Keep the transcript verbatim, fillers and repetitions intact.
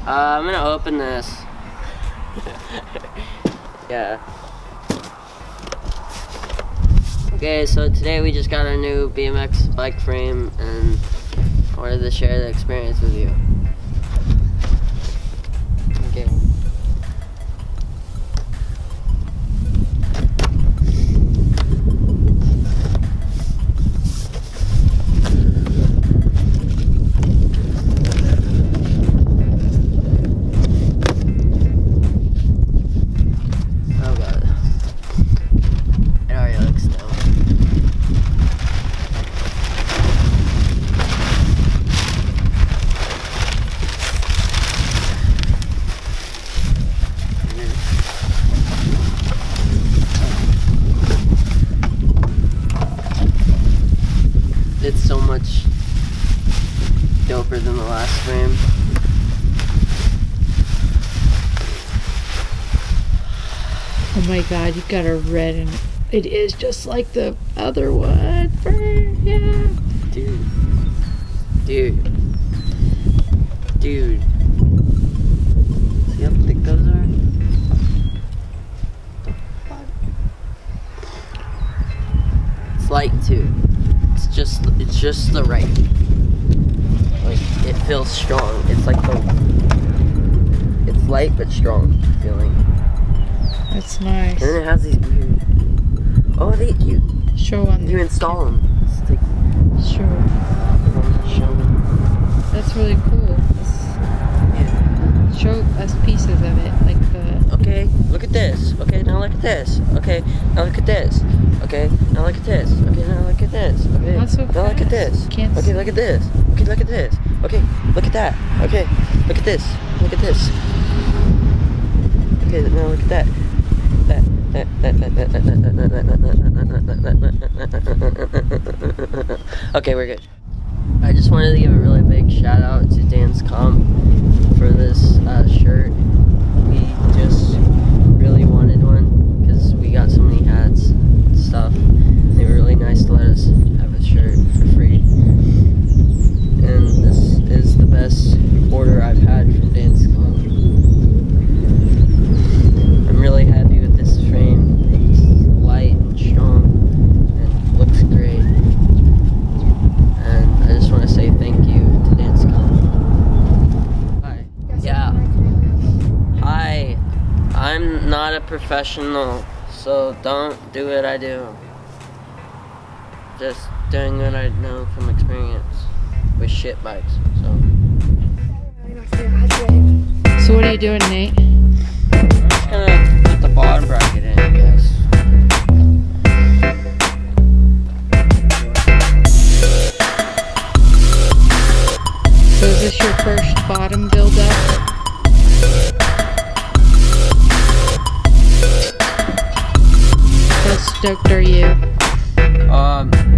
Uh, I'm gonna open this. Yeah. Okay, so today we just got our new B M X bike frame and I wanted to share the experience with you. Okay. It's so much doper than the last frame. Oh my god, you got a red and it is just like the other one. Yeah. Dude. Dude. Dude. See how thick those are? It's light too. It's just, it's just the right. Like, it feels strong. It's like the, it's light but strong feeling. That's nice. And then it has these weird, oh, they, you, show on you install them. It's like, sure. Show them. That's really cool. That's, yeah. Show us pieces of it, like the. Okay, look at this. Okay, now look at this. Okay, now look at this. Okay, now look at this. Okay, now look at this. Okay, Not so now look at this. Can't okay, look at this. Okay, look at this. Okay, look at that. Okay, look at this. Look at this. Okay, now look at that. That. That. That. That. That. That. That. Okay, we're good. I just wanted to give a really big shout out to Dan's Comp for this uh, shirt. We just really wanted one because we got so many hats and stuff. They were really nice to let us have a shirt for free. And this is the best order I've had from Dan's Comp. I'm really happy with this frame. It's light and strong and looks great. And I just want to say thank you to Dan's Comp. Hi. Yeah. Hi. I'm not a professional, so don't do what I do. Just doing what I know from experience with shit bikes. So. So what are you doing, Nate? I'm just gonna put the bottom bracket in, I guess. So is this your first bottom build up? How stoked are you? Um,